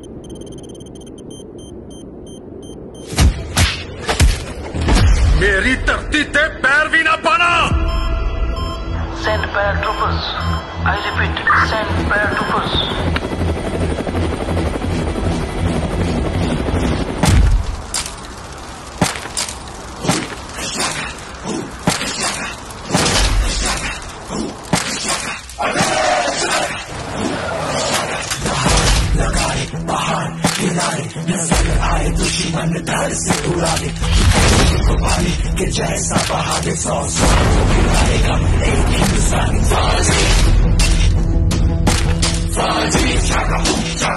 मेरी धरती ते पैर भी ना पाना। Send paratroopers. I repeat, send paratroopers. पहाड़ किनारे नजर आए दुश्मन धड़ से उड़ावे पानी के जैसा बहा दे 100 गिराएगा एक हिंदुस्तानी फौजी फौजी